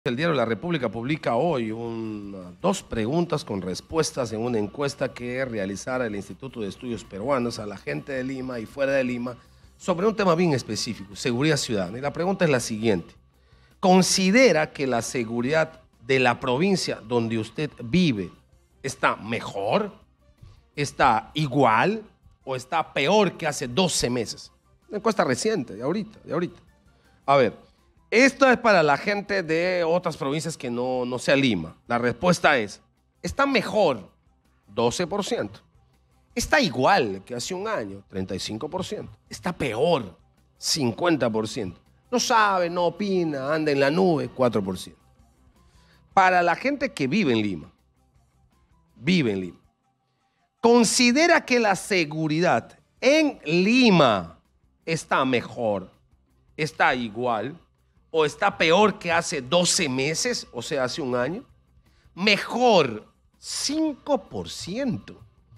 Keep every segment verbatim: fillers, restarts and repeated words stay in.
El diario La República publica hoy un, dos preguntas con respuestas en una encuesta que realizara el Instituto de Estudios Peruanos a la gente de Lima y fuera de Lima sobre un tema bien específico, seguridad ciudadana. Y la pregunta es la siguiente: ¿considera que la seguridad de la provincia donde usted vive está mejor, está igual o está peor que hace doce meses? Una encuesta reciente, de ahorita, de ahorita. A ver. Esto es para la gente de otras provincias que no, no sea Lima. La respuesta es, está mejor, doce por ciento. Está igual que hace un año, treinta y cinco por ciento. Está peor, cincuenta por ciento. No sabe, no opina, anda en la nube, cuatro por ciento. Para la gente que vive en Lima, vive en Lima, considera que la seguridad en Lima está mejor, está igual, o está peor que hace doce meses, o sea, hace un año. Mejor, cinco por ciento.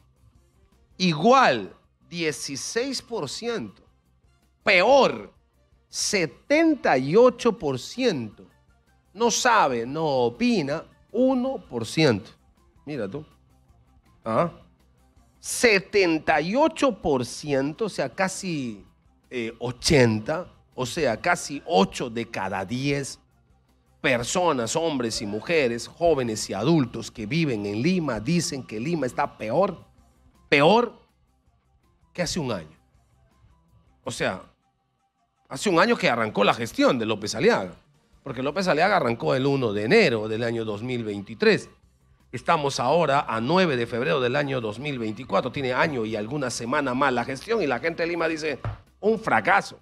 Igual, dieciséis por ciento. Peor, setenta y ocho por ciento. No sabe, no opina, uno por ciento. Mira tú. ¿Ah? setenta y ocho por ciento, o sea, casi eh, ochenta por ciento. O sea, casi ocho de cada diez personas, hombres y mujeres, jóvenes y adultos que viven en Lima, dicen que Lima está peor, peor que hace un año. O sea, hace un año que arrancó la gestión de López Aliaga, porque López Aliaga arrancó el primero de enero del año dos mil veintitrés. Estamos ahora a nueve de febrero del año dos mil veinticuatro. Tiene año y alguna semana más la gestión y la gente de Lima dice, un fracaso.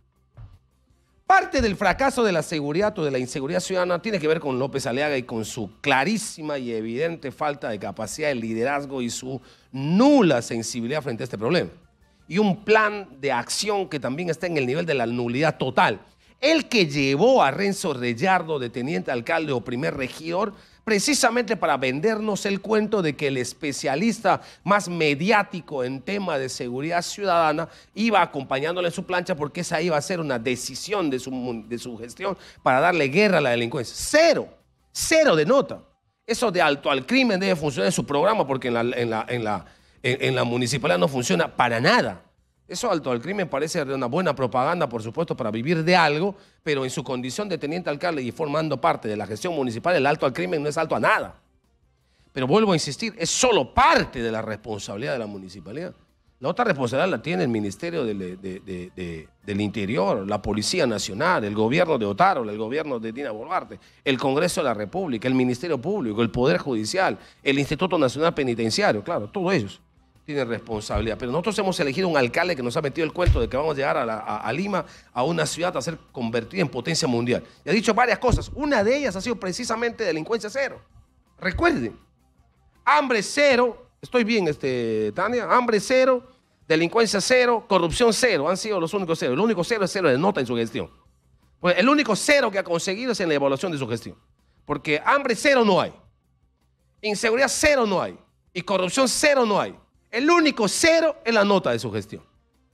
Parte del fracaso de la seguridad o de la inseguridad ciudadana tiene que ver con López Aliaga y con su clarísima y evidente falta de capacidad de liderazgo y su nula sensibilidad frente a este problema. Y un plan de acción que también está en el nivel de la nulidad total. El que llevó a Renzo Reyardo de teniente alcalde o primer regidor precisamente para vendernos el cuento de que el especialista más mediático en tema de seguridad ciudadana iba acompañándole en su plancha porque esa iba a ser una decisión de su, de su gestión para darle guerra a la delincuencia. Cero, cero de nota. Eso de alto al crimen debe funcionar en su programa porque en la, en la, en la, en, en la municipalidad no funciona para nada. Eso alto al crimen parece una buena propaganda, por supuesto, para vivir de algo, pero en su condición de teniente alcalde y formando parte de la gestión municipal, el alto al crimen no es alto a nada. Pero vuelvo a insistir, es solo parte de la responsabilidad de la municipalidad. La otra responsabilidad la tiene el Ministerio de, de, de, de, del Interior, la Policía Nacional, el gobierno de Otárola, el gobierno de Dina Boluarte, el Congreso de la República, el Ministerio Público, el Poder Judicial, el Instituto Nacional Penitenciario, claro, todos ellos tienen responsabilidad. Pero nosotros hemos elegido un alcalde que nos ha metido el cuento de que vamos a llegar a, la, a, a Lima, a una ciudad a ser convertida en potencia mundial. Y ha dicho varias cosas. Una de ellas ha sido precisamente delincuencia cero. Recuerden, hambre cero, estoy bien, este, Tania, hambre cero, delincuencia cero, corrupción cero, han sido los únicos cero. El único cero es cero de nota en su gestión. Pues el único cero que ha conseguido es en la evaluación de su gestión. Porque hambre cero no hay, inseguridad cero no hay y corrupción cero no hay. El único cero es la nota de su gestión.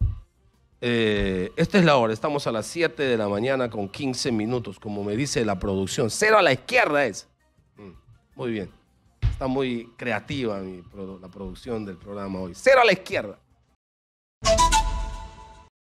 Eh, esta es la hora, estamos a las siete de la mañana con quince minutos, como me dice la producción. Cero a la izquierda es. Muy bien, está muy creativa mi, la producción del programa hoy. Cero a la izquierda.